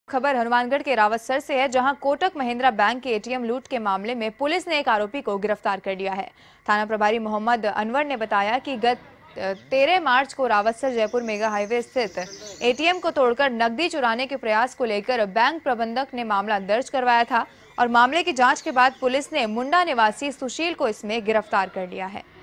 खबर हनुमानगढ़ के रावतसर से है, जहां कोटक महिंद्रा बैंक के एटीएम लूट के मामले में पुलिस ने एक आरोपी को गिरफ्तार कर लिया है। थाना प्रभारी मोहम्मद अनवर ने बताया कि गत 13 मार्च को रावतसर जयपुर मेगा हाईवे स्थित एटीएम को तोड़कर नकदी चुराने के प्रयास को लेकर बैंक प्रबंधक ने मामला दर्ज करवाया था और मामले की जांच के बाद पुलिस ने मुंडा निवासी सुशील को इसमें गिरफ्तार कर लिया है।